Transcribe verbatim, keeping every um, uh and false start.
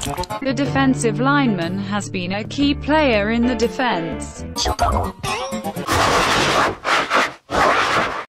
The defensive lineman has been a key player in the defense.